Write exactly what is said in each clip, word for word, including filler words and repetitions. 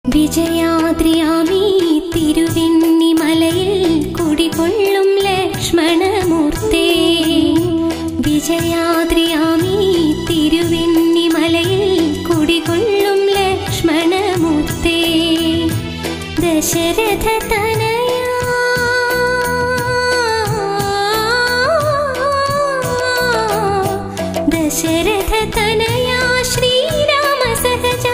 വിജയാദ്രിയാമീ തിരുവെന്നിമലയിൽ കുടികൊള്ളും ലക്ഷ്മണമൂർത്തേ. വിജയാദ്രിയാമീ തിരുവെന്നിമലയിൽ കുടികൊള്ളും ലക്ഷ്മണമൂർത്തേ. ദശരഥ തനയാ ദശരഥ തനയാ ശ്രീരാമ സഹജ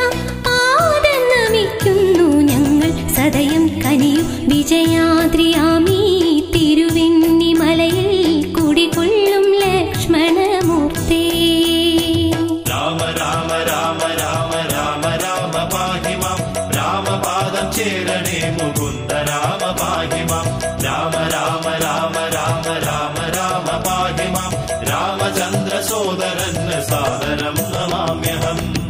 ഞങ്ങൾ സദയം കനിയും വിജയാദ്രിയാമീ തിരുവെന്നിമലയിൽ കുടികൊള്ളും ലക്ഷ്മണമൂർത്തേ. രാമ രാമ രാമ രാമ രാമ രാമ പാഹി മാം. രാമപാദം ചേരണേ മുകുന്ദ രാമ പാഹി മാം. രാമ രാമ രാമ രാമ രാമ രാമ പാഹി മാം. രാമചന്ദ്ര സോദരൻ സാദരം നമാമ്യഹം.